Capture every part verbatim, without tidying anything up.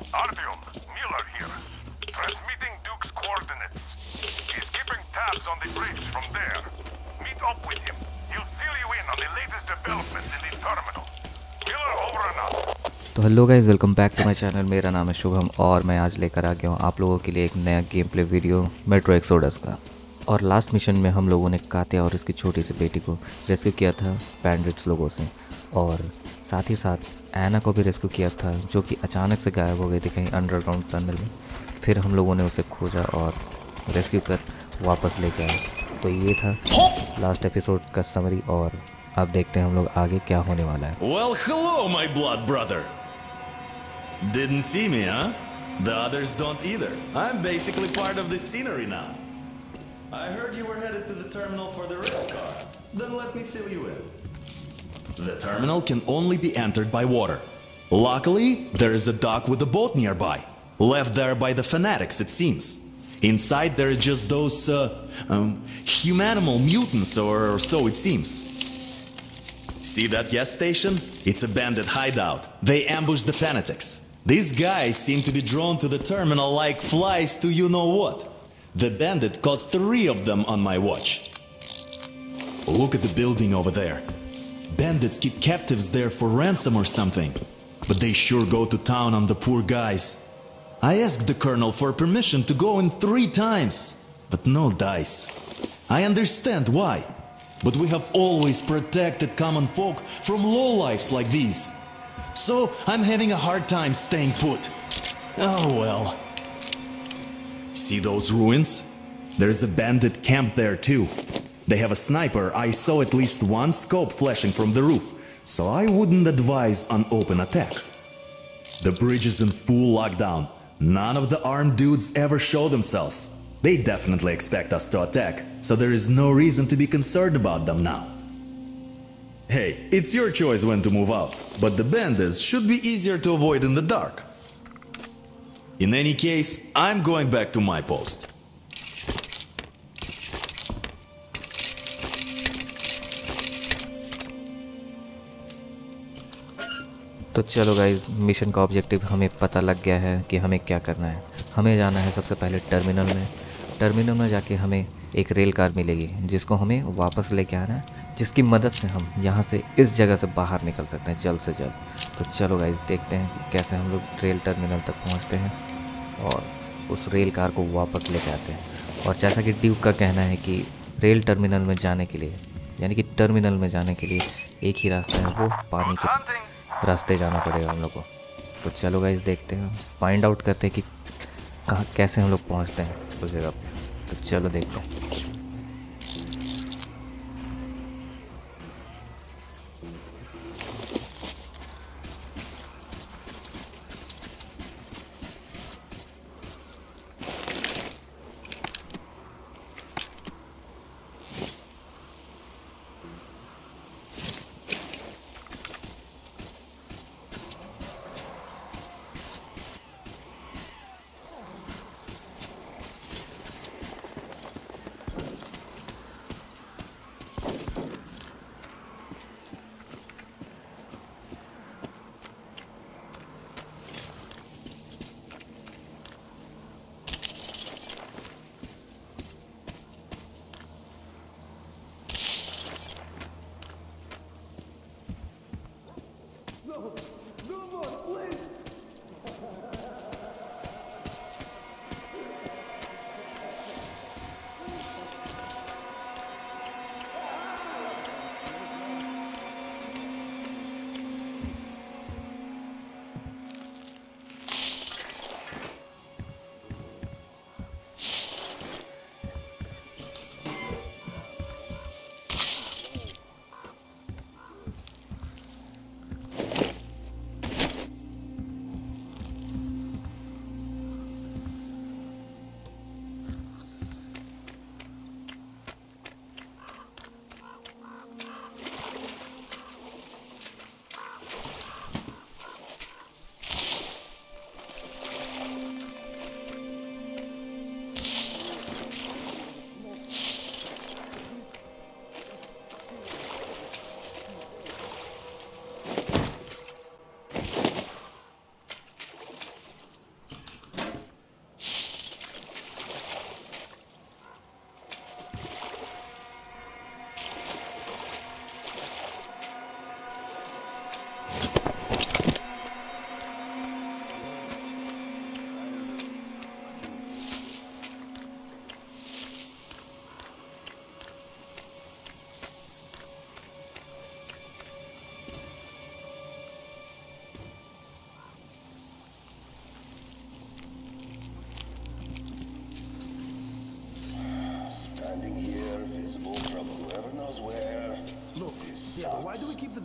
Artyom, Miller here. Transmitting Duke's coordinates. He's keeping tabs on the bridge from there. Meet up with him. He'll fill you in on the latest developments in the terminal. Miller over and out. तो hello guys, welcome back to my channel. मेरा नाम है शुभम और मैं आज लेकर आ गया हूँ आप लोगों के लिए एक नया game play video Metro Exodus का। और लास्ट मिशन में हम लोगों ने कात्या और उसकी छोटी सी बेटी को रेस्क्यू किया था बैंडिट्स लोगों से, और साथ ही साथ ऐना को भी रेस्क्यू किया था जो कि अचानक से गायब हो गई थी कहीं अंडरग्राउंड टनल में। फिर हम लोगों ने उसे खोजा और रेस्क्यू कर वापस लेके आए। तो ये था लास्ट एपिसोड का समरी और अब देखते हैं हम लोग आगे क्या होने वाला है। Well, hello, my blood brother. Didn't see me, huh? The others don't either. I'm basically part of this scenery now. I heard you were headed to the terminal for the railcar. Then let me fill you in. The terminal can only be entered by water. Luckily, there is a dock with a boat nearby. Left there by the fanatics, it seems. Inside there are just those uh, um, humanimal mutants, or so it seems. See that gas station? It's a bandit hideout. They ambush the fanatics. These guys seem to be drawn to the terminal like flies to you know what. The bandit caught three of them on my watch. Look at the building over there. Bandits keep captives there for ransom or something. But they sure go to town on the poor guys. I asked the colonel for permission to go in three times, but no dice. I understand why. But we have always protected common folk from lowlifes like these. So I'm having a hard time staying put. Oh well. See those ruins? There's a bandit camp there too. They have a sniper. I saw at least one scope flashing from the roof, so I wouldn't advise an open attack. The bridge is in full lockdown. None of the armed dudes ever show themselves. They definitely expect us to attack, so there is no reason to be concerned about them now. Hey, it's your choice when to move out, but the bandits should be easier to avoid in the dark. In any case, I'm going back to my post. तो चलो guys, mission का objective हमें पता लग गया है कि हमें क्या करना है। हमें जाना है सबसे पहले टर्मिनल में। टर्मिनल में जाके हमें एक रेल कार मिलेगी जिसको हमें वापस लेके आना है, जिसकी मदद से हम यहाँ से इस जगह से बाहर निकल सकते हैं जल्द से जल्द। तो चलो गाइज, देखते हैं कि कैसे हम लोग रेल टर्मिनल तक पहुँचते हैं और उस रेल कार को वापस लेके आते हैं। और जैसा कि ड्यूक का कहना है कि रेल टर्मिनल में जाने के लिए, यानी कि टर्मिनल में जाने के लिए एक ही रास्ता है, वो पानी के रास्ते जाना पड़ेगा हम लोग को। तो चलो गाइस, देखते हैं, फाइंड आउट करते हैं कि कहाँ कैसे हम लोग पहुँचते हैं उस जगह पे। तो चलो देखते हैं।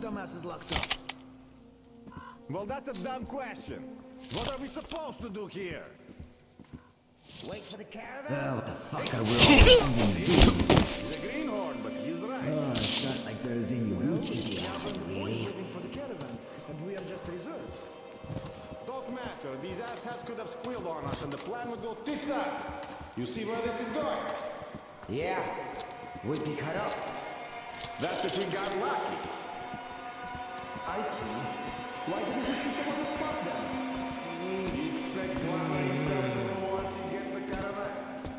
dumbasses locked up? Well, that's a dumb question. What are we supposed to do here? Wait for the caravan? Oh, what the fuck are we He's a greenhorn, but he's right. Oh, it's not like there's any room to be out, really. Waiting for the caravan, and we are just reserves. Don't matter. These asshats could have squealed on us, and the plan would go tits up. You see where this is going? Yeah, we'd be cut up. That's if we got lucky. I see. Why didn't we shoot them on the spot then? Mm, you expect Guava himself to know once he gets the caravan?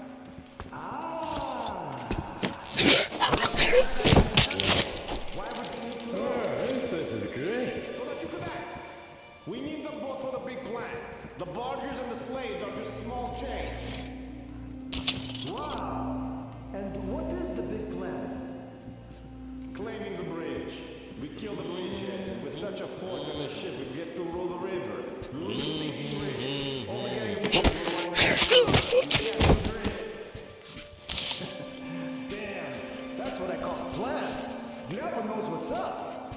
Ah! Why would we need to know? Oh, this is great. So that you could ask. We need the boat for the big plan. The barges and the slaves are just small change. Wow! And what is the big plan? Claiming the bridge. We kill the bridgeheads, and with such a fort on the ship, we get to rule the river. Sneaky bridge. Over here, you Damn, that's what I call a plan. Grandpa knows what's up.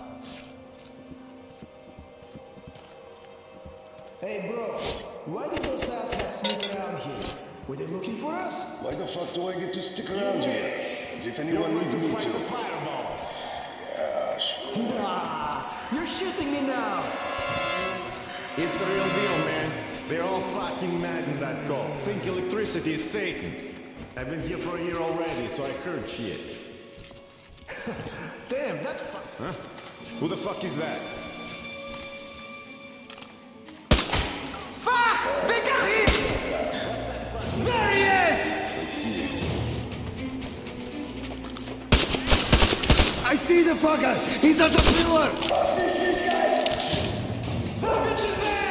Hey, bro, why did those asshats sneak around here? Were they looking for us? Why the fuck do I get to stick around here? As if anyone needs me fight the to. fireballs. Yeah, sure. Nah, you're shooting me now. It's the real deal, man. They're all fucking mad in that cult. Think electricity is Satan. I've been here for a year already, so I heard shit. Damn, that fuck. Huh? Who the fuck is that? Fuck! They got him! There he is! I see the fucker! He's at the pillar! That bitch is there!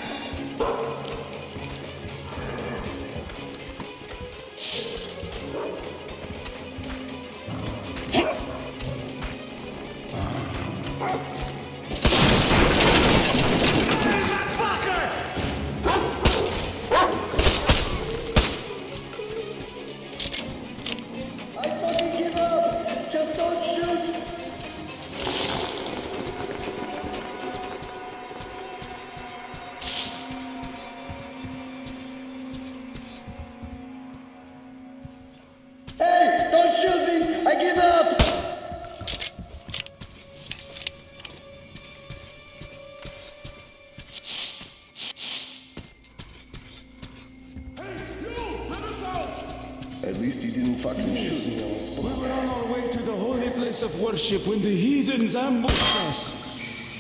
At least he didn't fucking shoot me on the spot. We were on our way to the holy place of worship when the heathens ambushed us.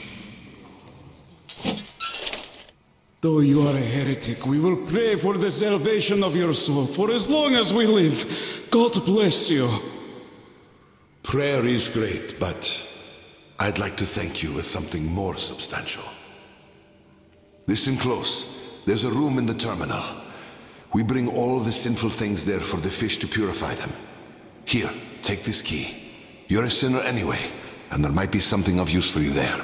Though you are a heretic, we will pray for the salvation of your soul for as long as we live. God bless you. Prayer is great, but I'd like to thank you with something more substantial. Listen close. There's a room in the terminal. We bring all the sinful things there for the fish to purify them. Here, take this key. You're a sinner anyway, and there might be something of use for you there.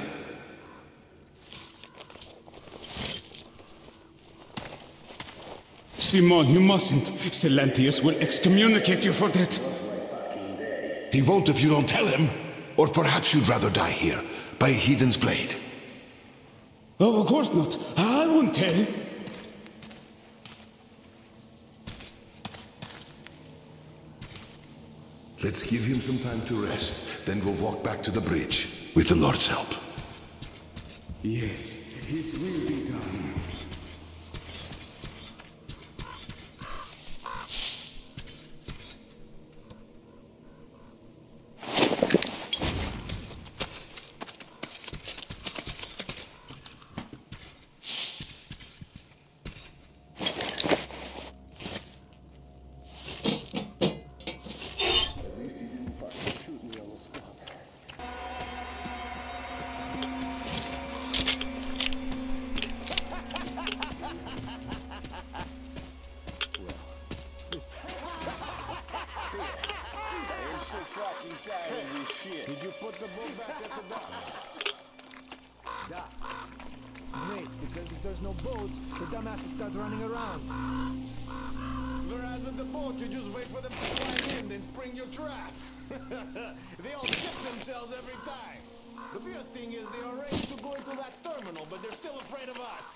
Simon, you mustn't. Silentius will excommunicate you for that. He won't if you don't tell him. Or perhaps you'd rather die here, by a heathen's blade. Oh, of course not. I won't tell. Let's give him some time to rest, then we'll walk back to the bridge, with the Lord's help. Yes, his will be done. Did you put the boat back at the dock? Dock. Great, because if there's no boat, the dumbasses start running around. Whereas with the boat, you just wait for them to climb in, then spring your trap. They all shit themselves every time. The weird thing is they are ready to go into that terminal, but they're still afraid of us.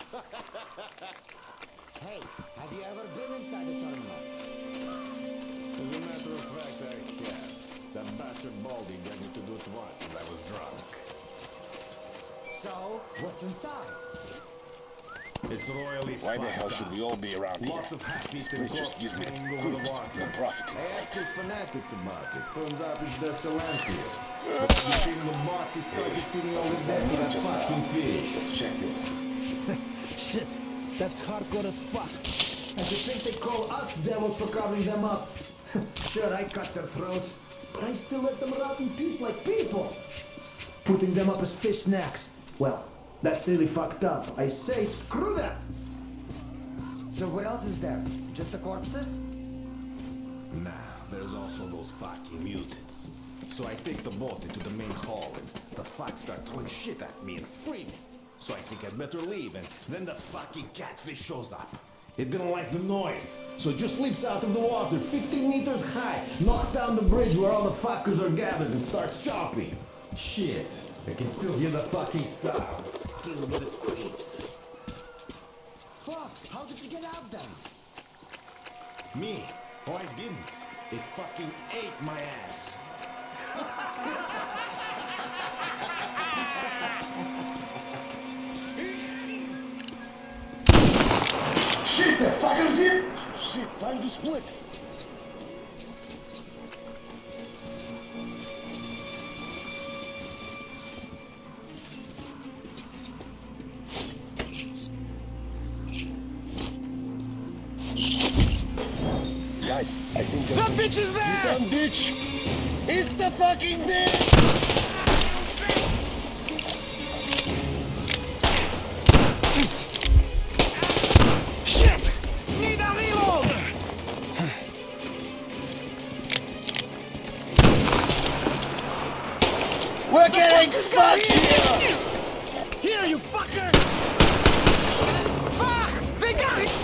Hey, have you ever been inside the terminal? As a matter of fact, I have. That bastard Baldy got me to do it once and I was drunk. So, what's inside? It's royally Why the hell fucked should up. we all be around Lots here? of half-eaten This place just corpses gives me hanging over the creeps. water. No profit I inside. asked the fanatics about it. Turns out it's their Salantius. But you see, the boss, he started feeding all his dead to that fucking fish. Let's check this. Shit, that's hardcore as fuck. And to think they call us devils for covering them up. Sure, I cut their throats, but I still let them rot in peace like people. Putting them up as fish snacks. Well, that's really fucked up. I say screw that! So what else is there? Just the corpses? Nah, there's also those fucking mutants. So I take the boat into the main hall and the fuck start throwing shit at me and screaming. So I think I'd better leave, and then the fucking catfish shows up. It didn't like the noise, so it just leaps out of the water fifteen meters high, knocks down the bridge where all the fuckers are gathered and starts chopping. Shit, I can still hear the fucking sound. Kill with the creeps. Fuck, how did you get out then? Me? Oh, I didn't. It fucking ate my ass. Shit, the fuckers here! Shit, time to split. Guys, I think The bitch is there! You dumb bitch! It's the fucking bitch! Shit! Need a reload! We're getting fucked here! Here, you fucker! Fuck! They got it!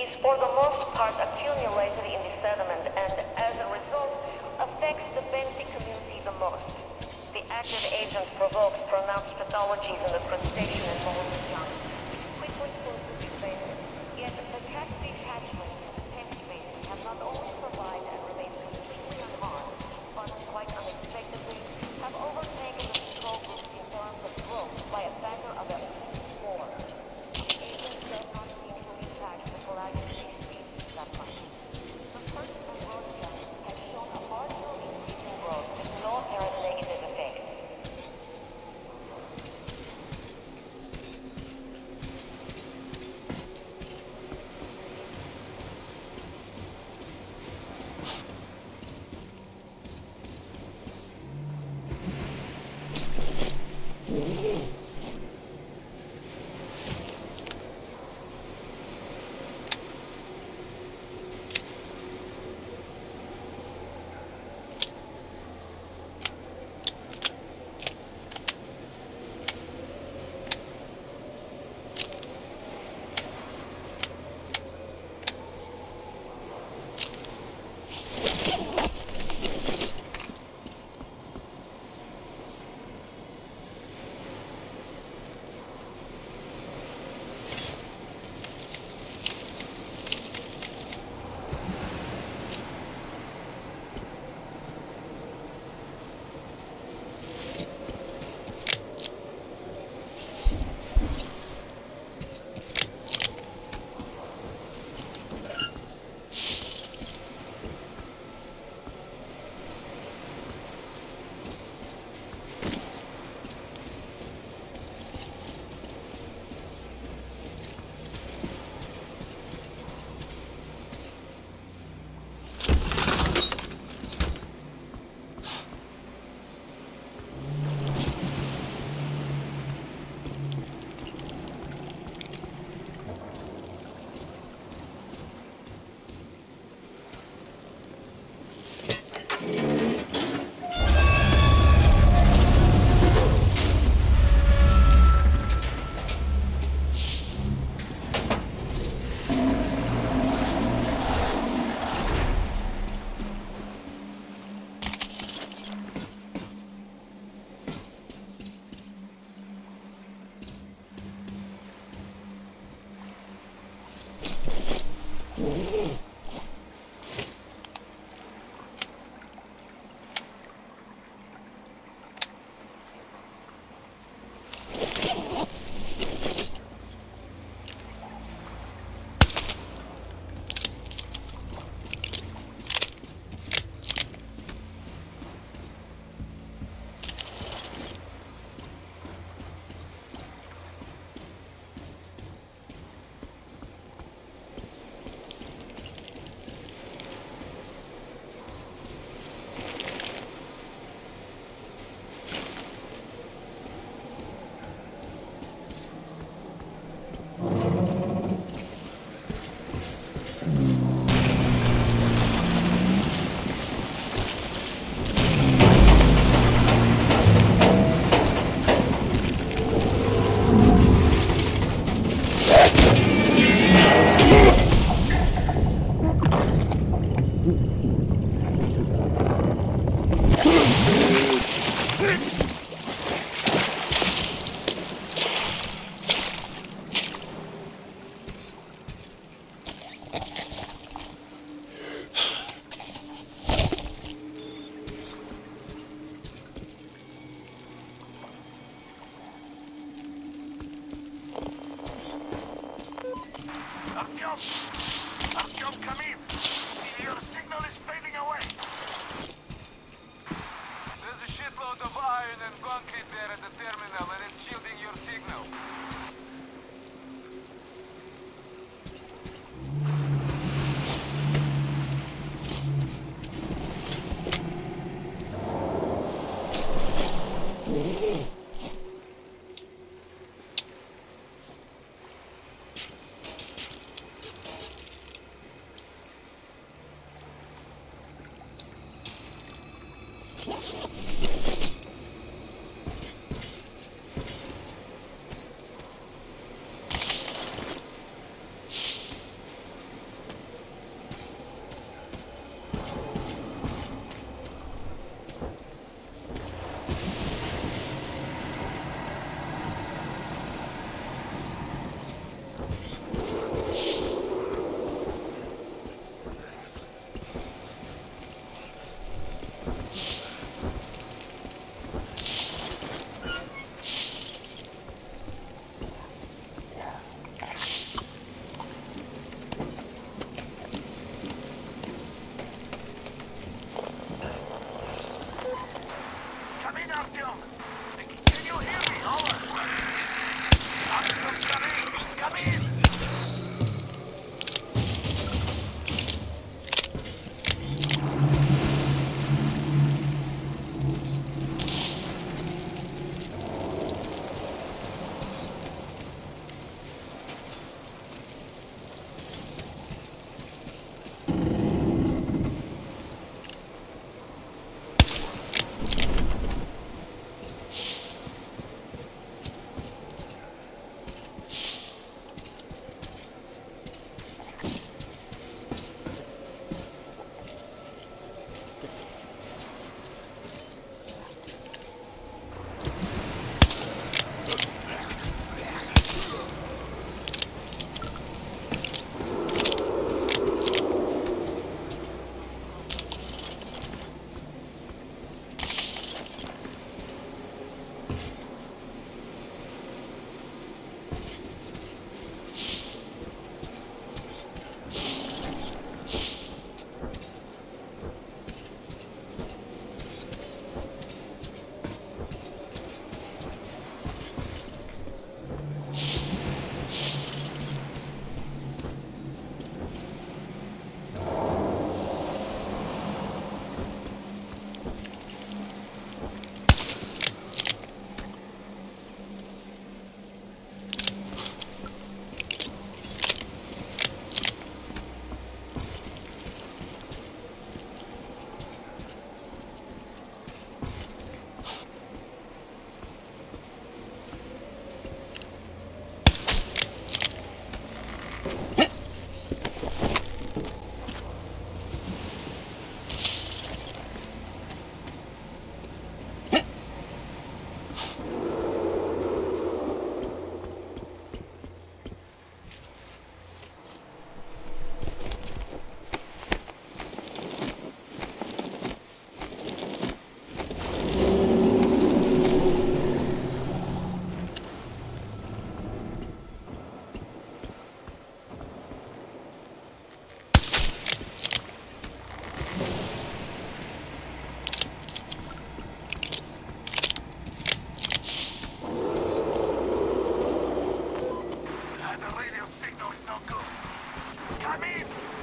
is for the most part accumulated in the sediment and, as a result, affects the benthic community the most. The active agent provokes pronounced pathologies in the crustacean and mollusc young, which quickly proves to be fatal. Yet the catfish hatchlings in the tank spaces have not only survived and remained completely unharmed, but quite unexpectedly have overtaken the control groups in terms of growth by a factor of at least four. The agent does not seem to impact the collagen-based species that much. The first growth young has shown a marginal increase in growth with no apparent negative effect.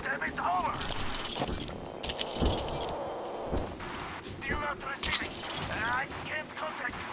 Damn it, over! Still not receiving. I can't contact you.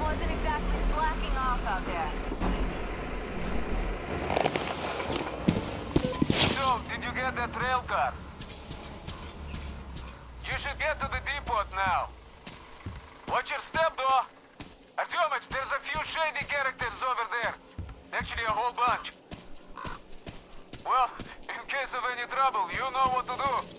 wasn't exactly slacking off out there. So, did you get that railcar? You should get to the depot now. Watch your step, though. Artyomich, there's a few shady characters over there. Actually, a whole bunch. Well, in case of any trouble, you know what to do.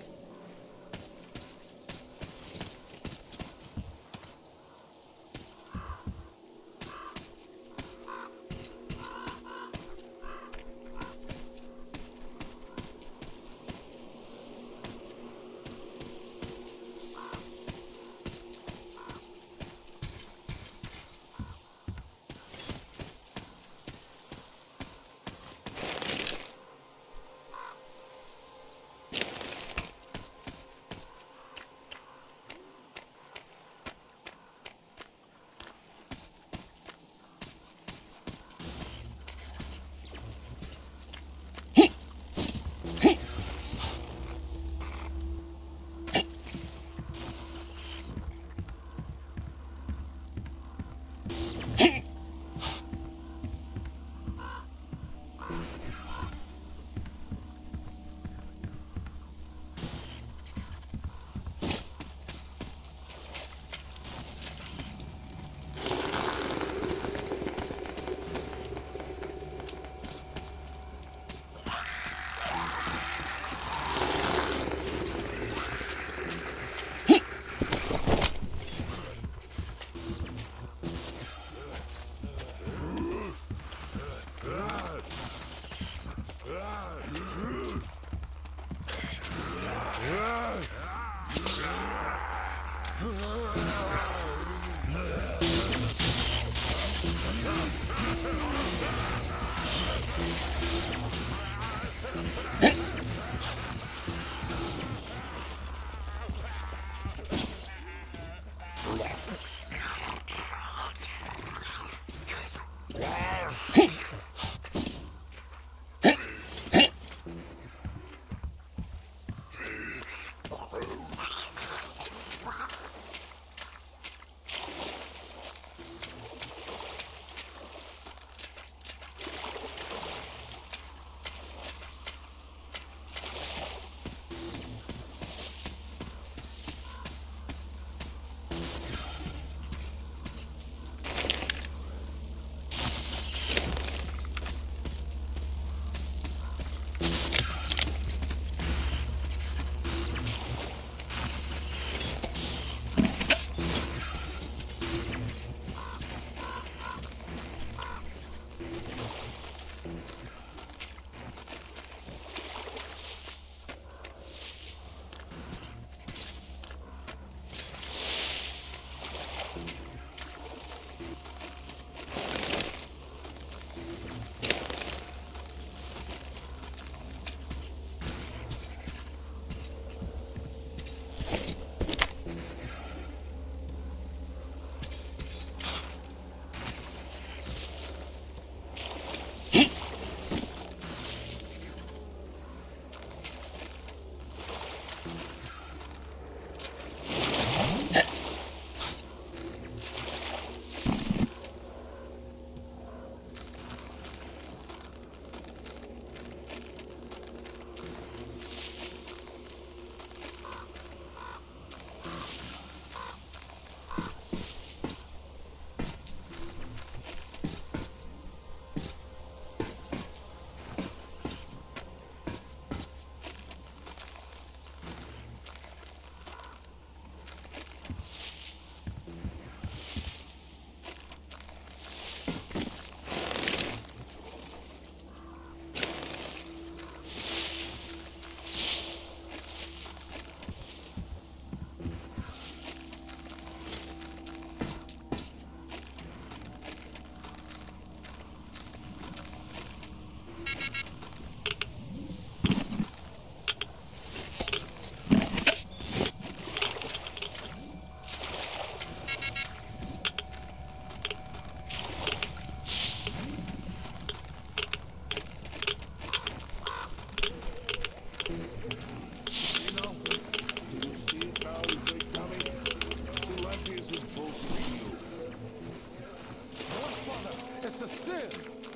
That's a sin!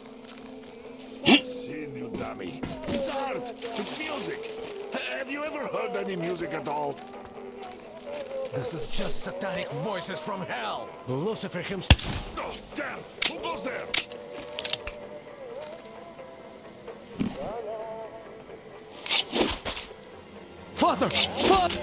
Sin, you dummy. It's art. It's music. Have you ever heard any music at all? This is just satanic voices from hell! Lucifer himself. Oh, damn! Who goes there? Father! Father!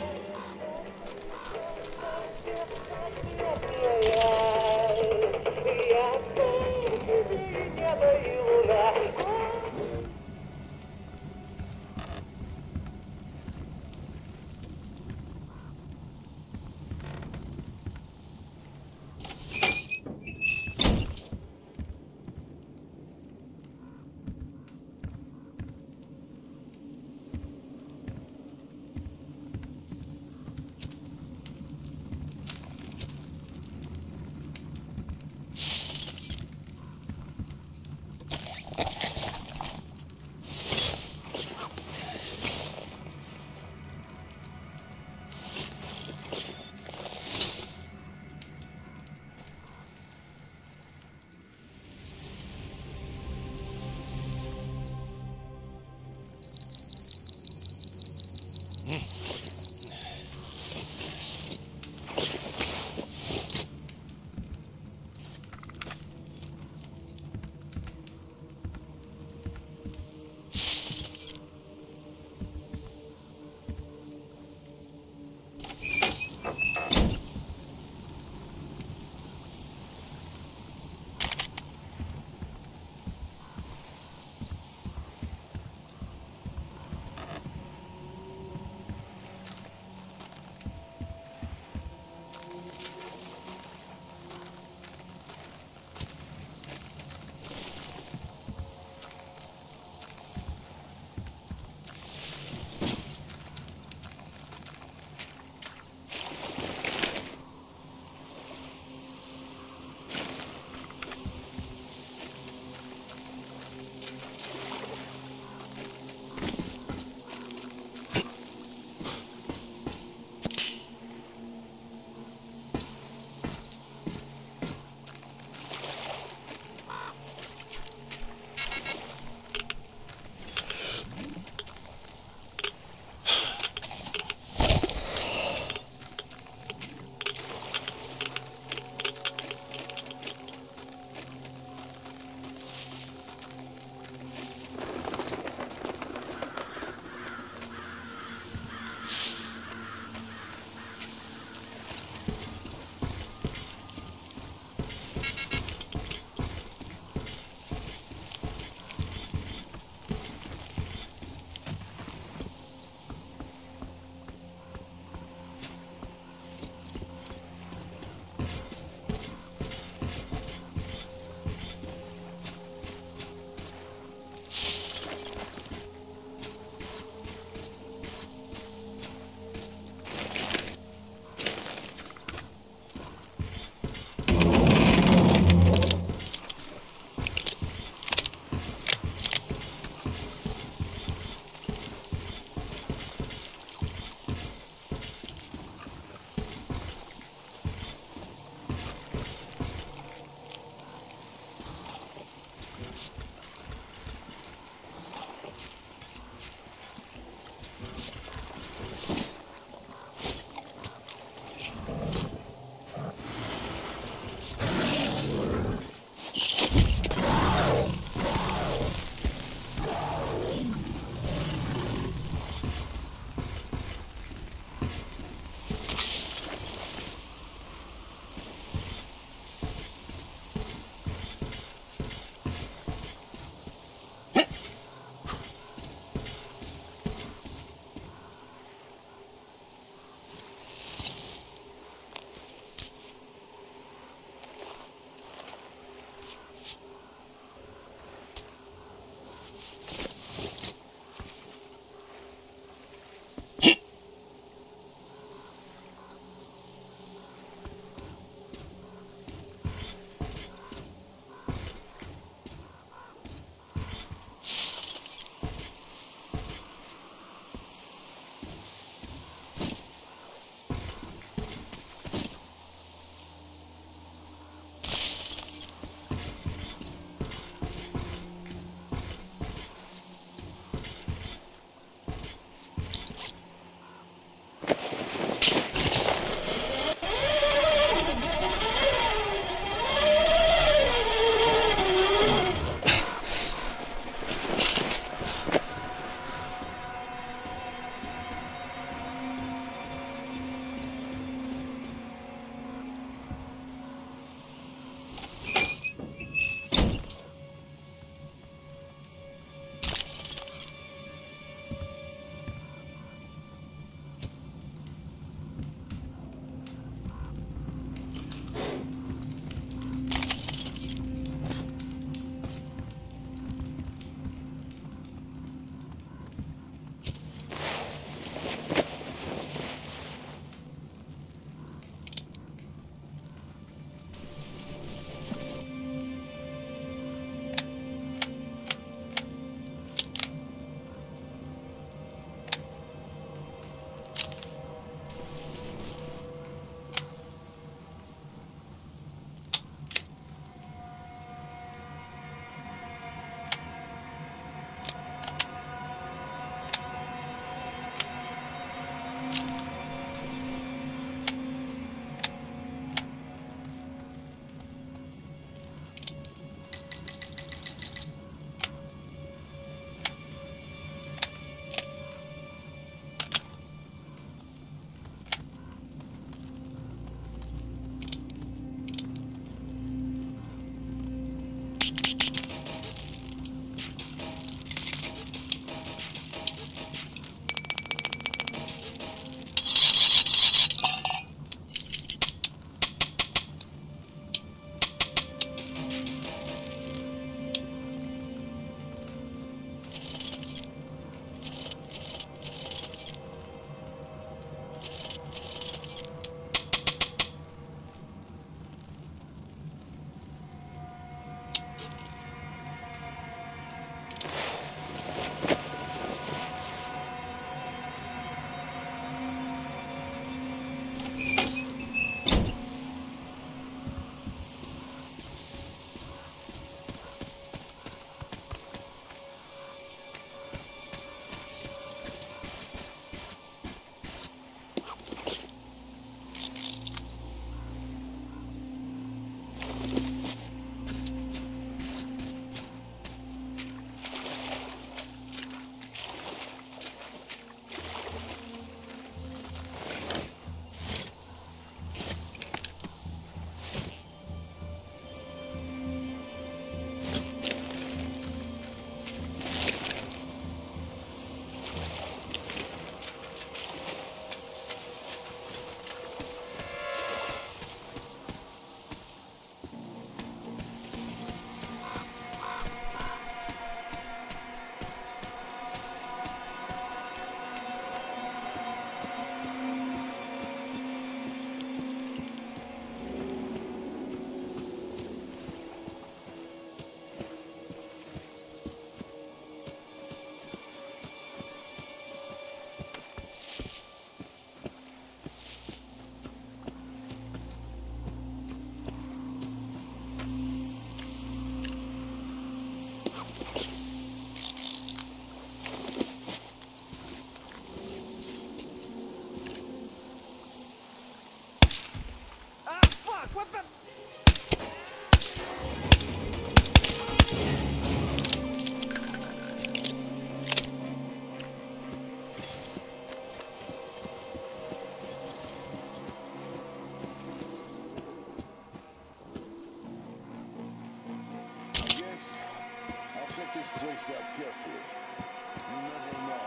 check this place out carefully. You never know.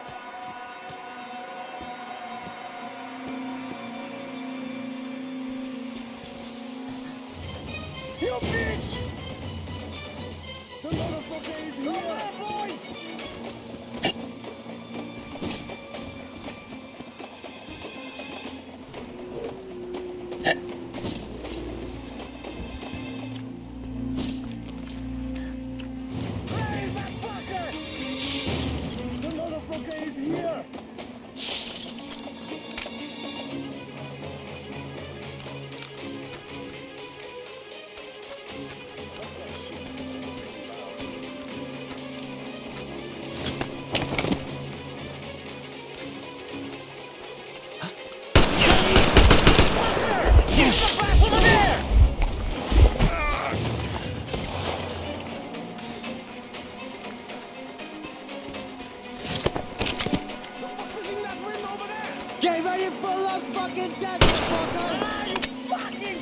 You bitch! The motherfucker is here! Come on, boys! Get ready for the fucking death, fucker! Ah, you fucking...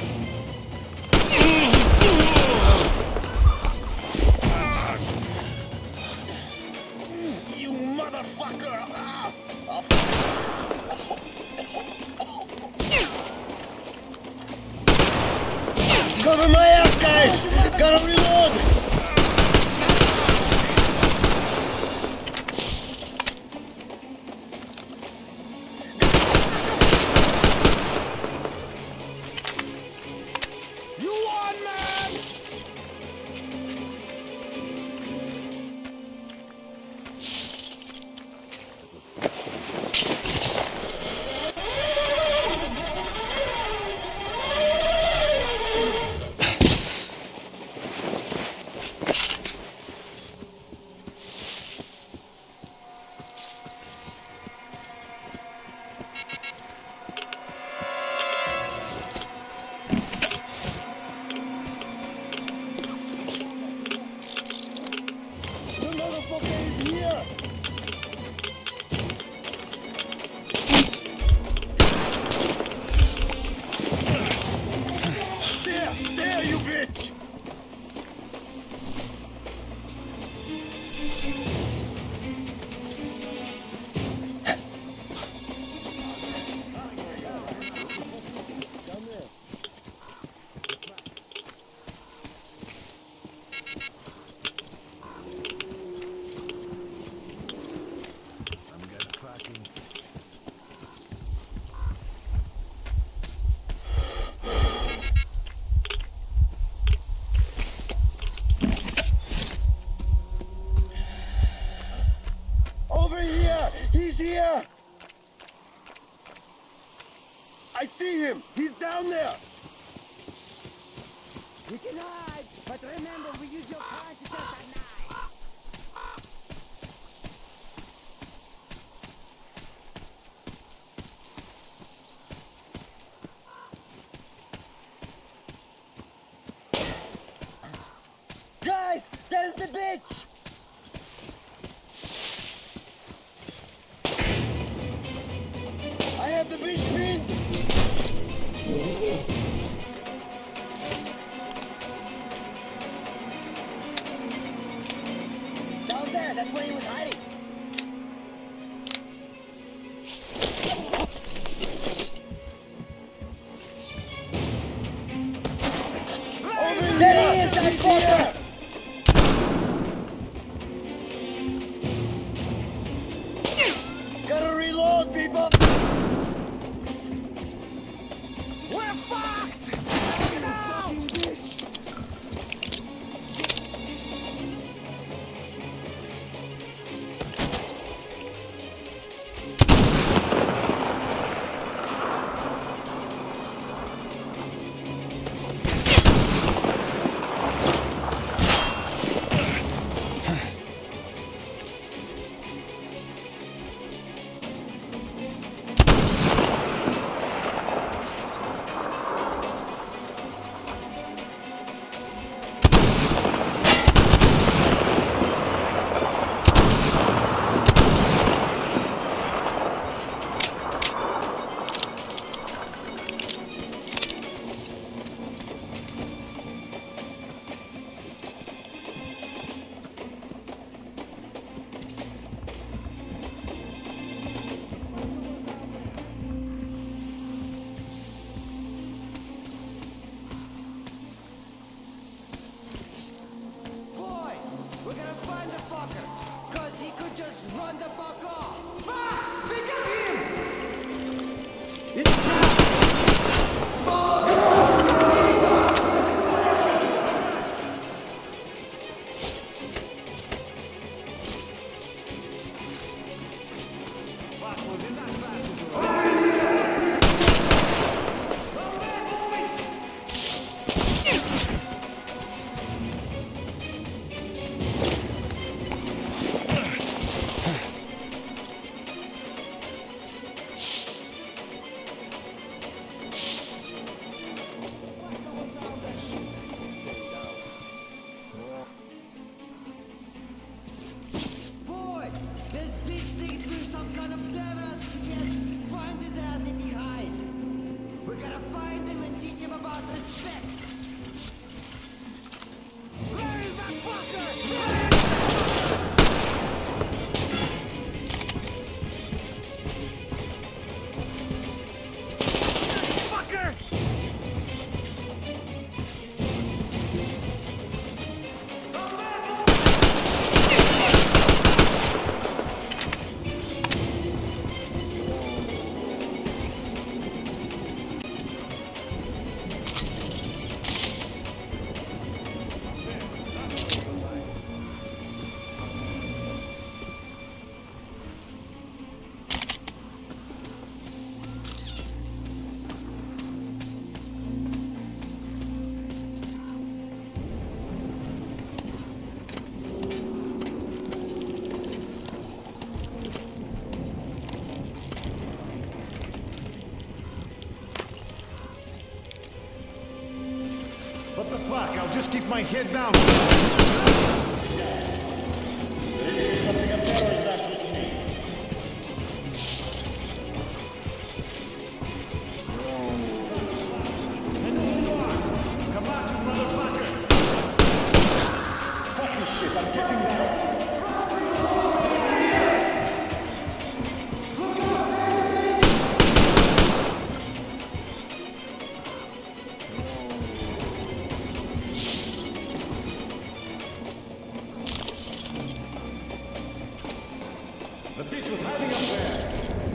You motherfucker! Ah. Cover my ass, guys! Gotta reload! He's here! I see him! He's down there! We can hide, but remember, we use your punches as a knife! Guys, there's the bitch! I have the beach pinned! Down there, that's where he was hiding. Over There he is, that fucker! Gotta reload, people! We're fucked! Get out! What the fuck? I'll just keep my head down. Come on, you motherfucker! Fuck this shit, I'm getting down. The bitch was hiding up there.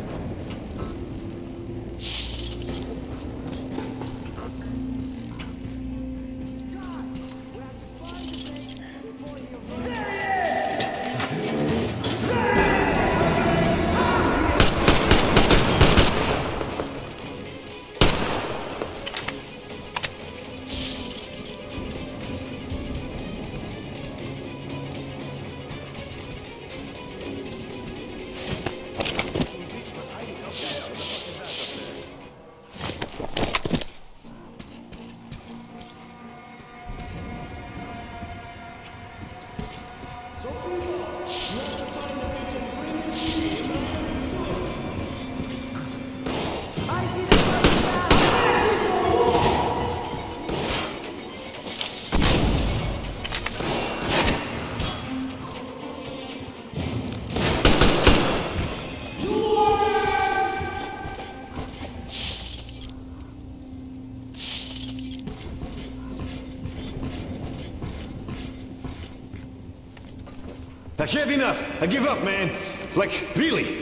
I've had enough. I give up, man. Like, really.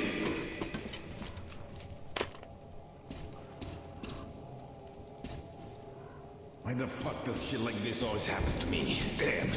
Why the fuck does shit like this always happen to me? Damn.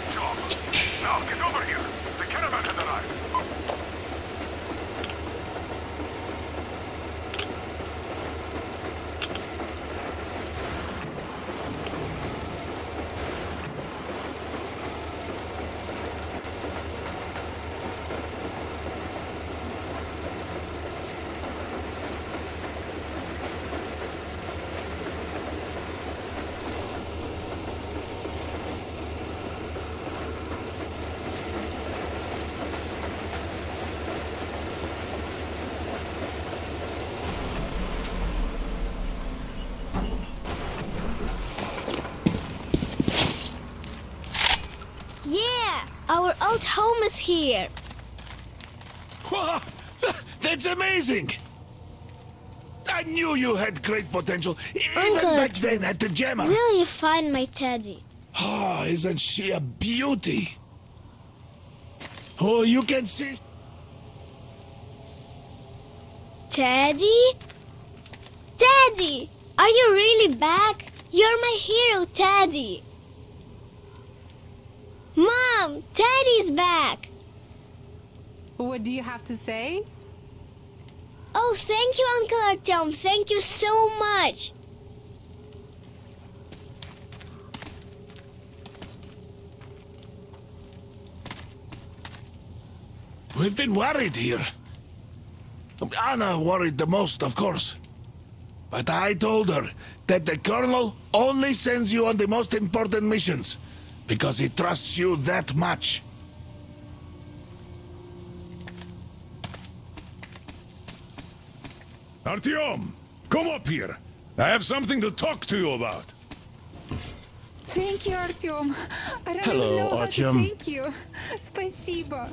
Great job. Now get over here. The caravan has arrived. Our old home is here. Wow, that's amazing! I knew you had great potential, even Uncle back then at the Gemma. Will you find my Teddy? Oh, isn't she a beauty? Oh, you can see... Teddy? Teddy! Are you really back? You're my hero, Teddy. Mom, Teddy's back. What do you have to say? Oh, thank you, Uncle Artyom. Thank you so much. We've been worried here. Anna worried the most, of course. But I told her that the Colonel only sends you on the most important missions, because he trusts you that much. Artyom, come up here. I have something to talk to you about. Thank you, Artyom. I don't Hello, even know how Artyom. to thank you. Спасибо.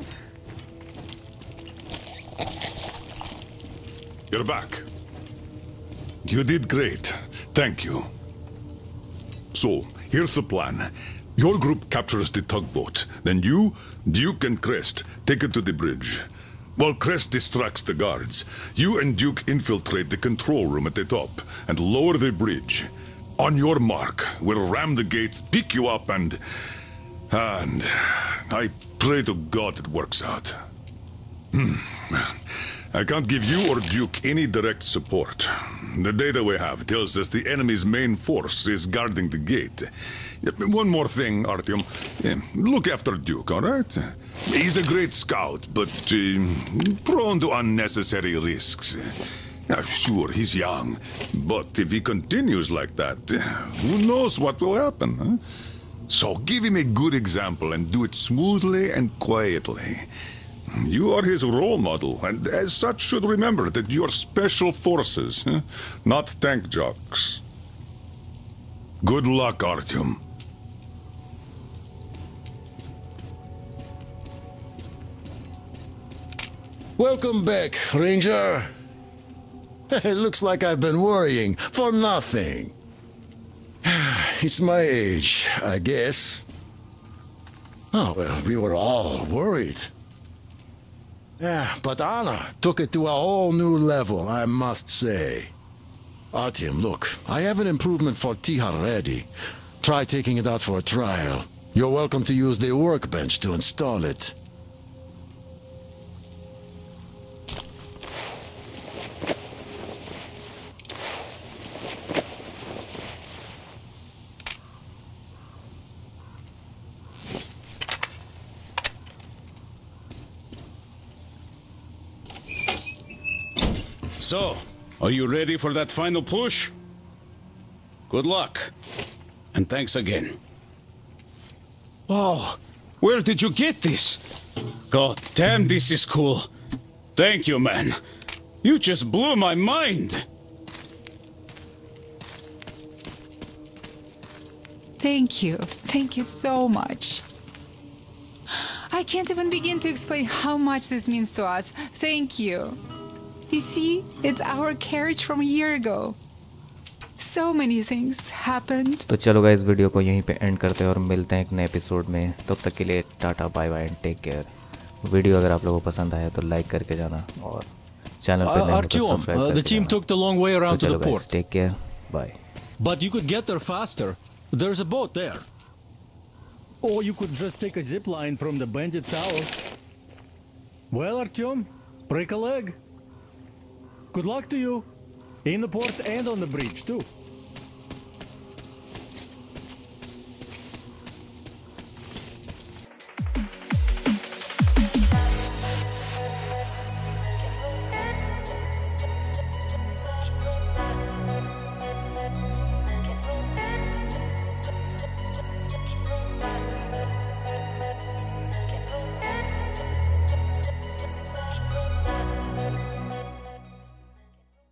You're back. You did great. Thank you. So, here's the plan. Your group captures the tugboat. Then you, Duke and Crest take it to the bridge. While Crest distracts the guards, you and Duke infiltrate the control room at the top and lower the bridge. On your mark, we'll ram the gate, pick you up, and... And... I pray to God it works out. Hmm. I can't give you or Duke any direct support. The data we have tells us the enemy's main force is guarding the gate. One more thing, Artyom. Look after Duke, all right? He's a great scout, but uh, prone to unnecessary risks. Now, sure, he's young, but if he continues like that, who knows what will happen, huh? So give him a good example and do it smoothly and quietly. You are his role model, and as such should remember that you are special forces, huh? Not tank jocks. Good luck, Artyom. Welcome back, Ranger. It looks like I've been worrying for nothing. It's my age, I guess. Oh, well, we were all worried. Yeah, but Anna took it to a whole new level, I must say. Artyom, look, I have an improvement for Tihar ready. Try taking it out for a trial. You're welcome to use the workbench to install it. So, are you ready for that final push? Good luck. And thanks again. Wow, where did you get this? God damn, this is cool. Thank you, man. You just blew my mind. Thank you. Thank you so much. I can't even begin to explain how much this means to us. Thank you. You see, it's our carriage from a year ago. So many things happened. तो चलो guys video को यहीं पे and करते हैं और मिलते हैं एक नए एपिसोड में. तब तक के लिए tata bye bye and take care. Video अगर आप लोगों को पसंद आया तो लाइक करके जाना और चैनल पे नए हो तो सब्सक्राइब करके the team took the long way around to the port. Take care. Bye. But you could get there faster. There's a boat there. Or you could just take a zip line from the bandit tower. Well, Artyom, break a leg. Good luck to you. In the port and on the bridge, too.